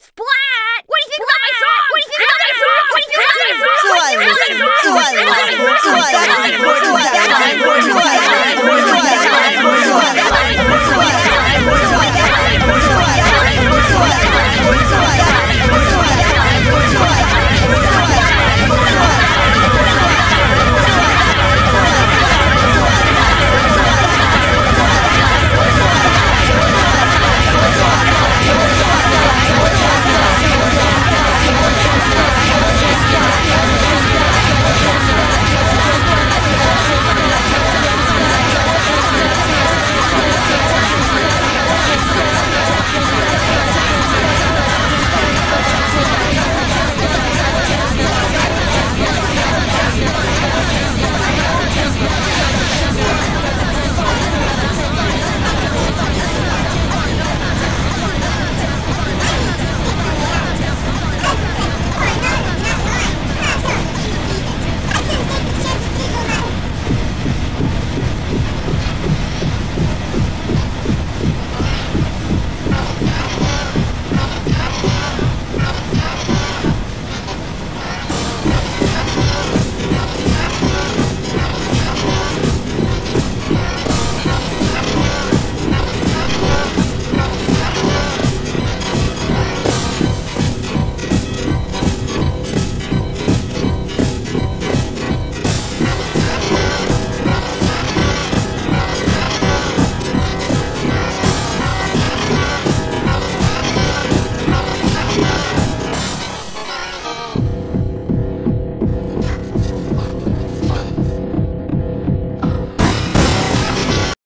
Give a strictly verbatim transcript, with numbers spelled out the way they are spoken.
Splat! What do you think about my song? What do you think about my song? What do you think about my song? What do you think about my song?